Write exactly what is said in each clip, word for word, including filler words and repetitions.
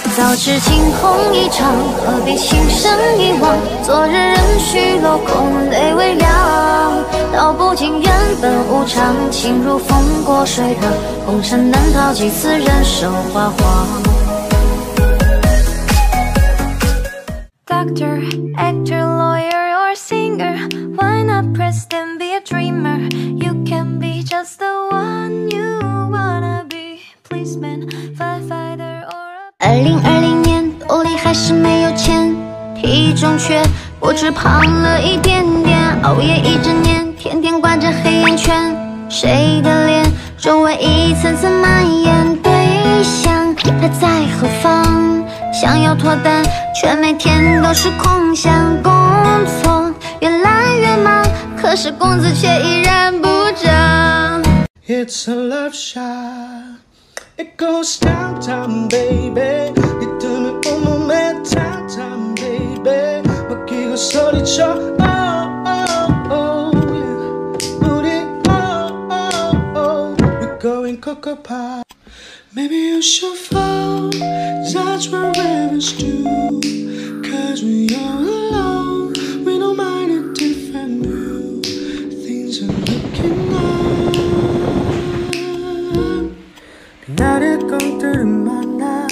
早知惊鸿一场，何必心生一往？昨日任虚落空，泪微凉。道不尽缘本无常，情如风过水浪，红尘难逃几次人生花黄。Doctor, actor, lawyer, or singer, why not press then be a dreamer? You can be just the one you wanna be. Policeman, firefighter, or a 二零二零年，兜里还是没有钱，体重却不止胖了一点点，熬夜一整年，天天挂着黑眼圈。谁的脸，周围一层层蔓延，对象他在何方？想要脱单，却每天都是空想。工作越来越忙，可是工资却依然不涨。 It's a love shot, it goes down, down, baby. 이 틈을 온몸에 down, down, baby. 맡기고 소리쳐, oh, oh, oh, yeah. 우리, oh, oh, oh, we're going cocoa pop. Maybe you should fall, that's what ravens do. Cause we are alone, we don't mind a different view. Things are looking up. 나를 꽁트를 만나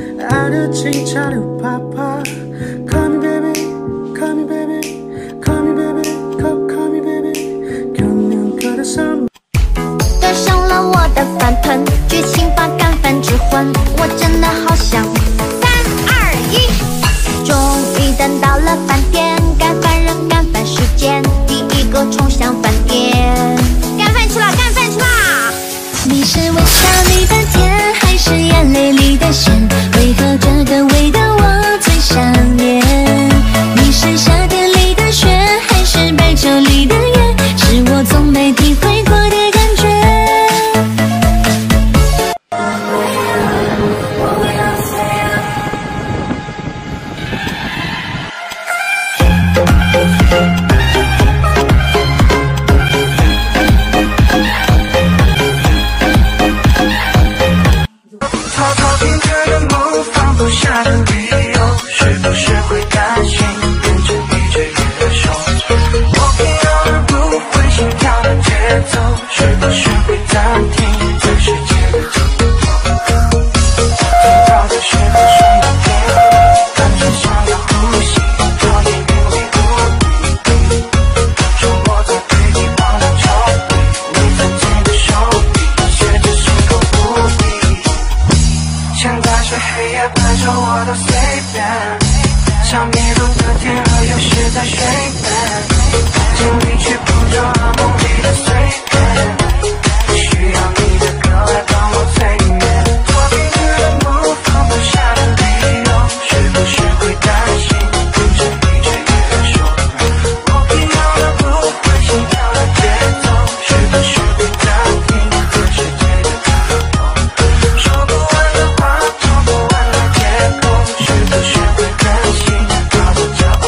나를 칭찬을 파파. Call me baby, call me baby, call me baby, call, call me baby. 그냥 그래서 登上了我的饭盆，剧情把干饭之魂，我真的好想。三二一，终于等到了饭点，干饭人干饭时间，第一个冲向饭店。干饭去啦，干饭去啦！你是微笑里的甜，还是眼泪里的咸？为何这个味道我最想念？你是夏天里的雪，还是白昼里的夜？是我从没体会过的感觉。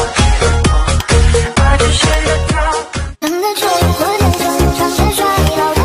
等待着萤火点灯，长线刷一道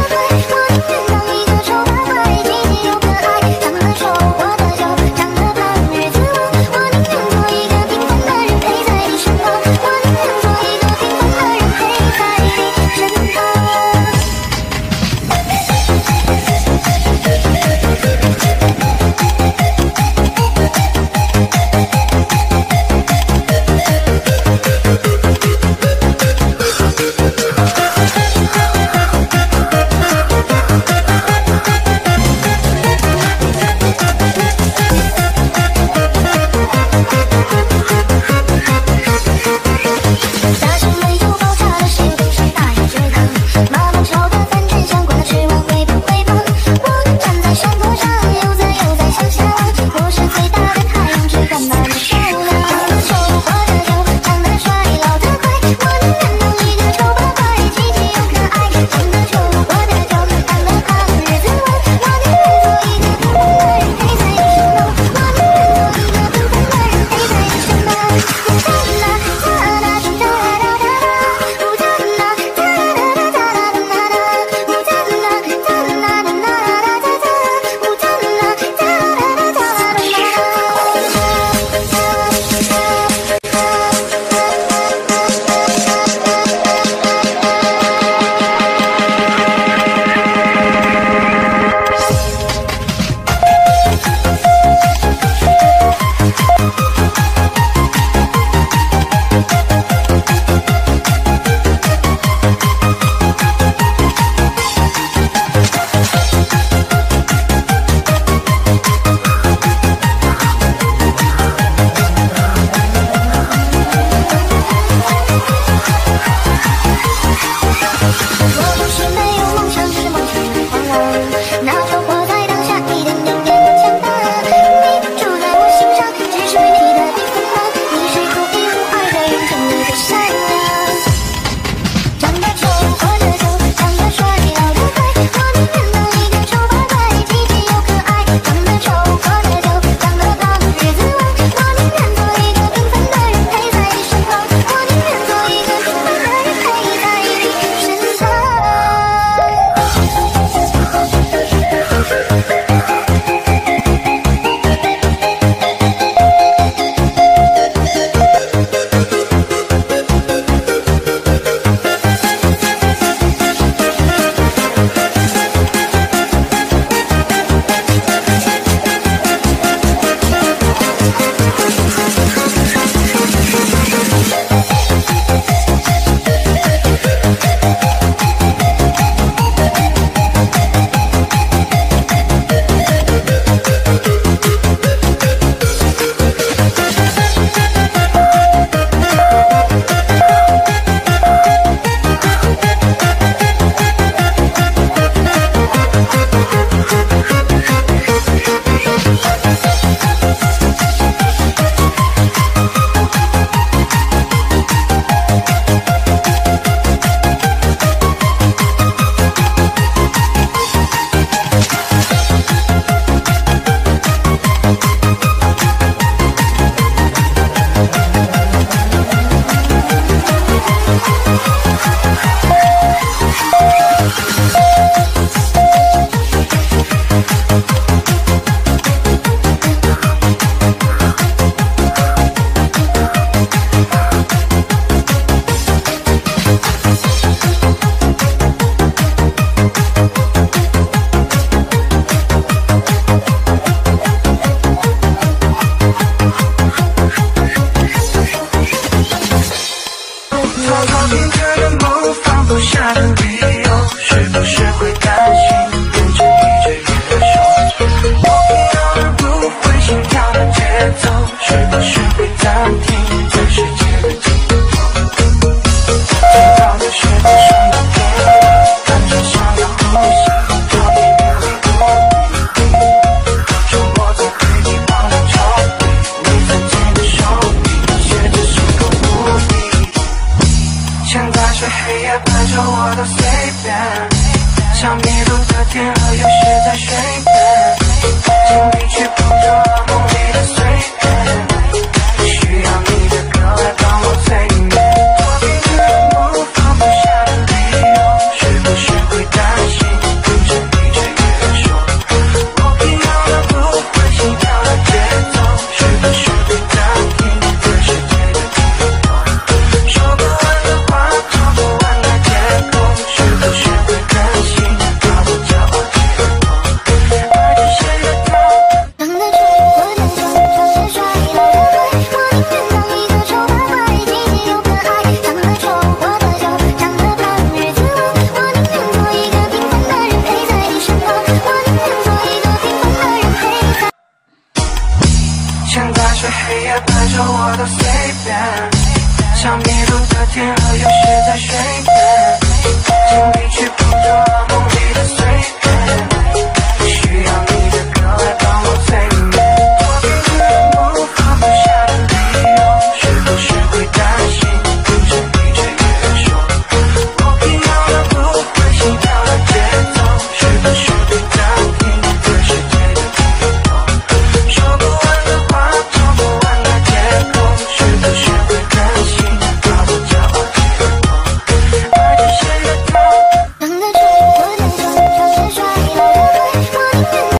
不是会担心跟着你追越凶？我偏要的不会心跳的节奏，是不是会暂停在世界的尽头？听到的是不是那天，感觉想要呼吸，多年别离不离，沉默在回忆旁的抽屉，你曾经的手笔写着心口不一。现在是黑夜伴着我的随便，像迷路的天鹅有时在水边，尽力去捕捉梦里的碎片，需要你的歌来帮我催眠。多平静的梦放不下的理由，是不是会担心跟着你追越凶？我偏要的不会心跳的节奏，是不是会暂停在世界的尽头？说不完的话，唱不完的借口，是不是会任性把我骄傲解剖？爱着谁的痛？ 等得追，我的手，就是摔到的对，我宁愿当一个丑八怪，积极又可爱。长得丑，我的酒，长得胖，日子长，我宁愿做一个平凡的人陪在你身旁，我宁愿做一个平凡的人陪在。 现在是黑夜伴着我的随便，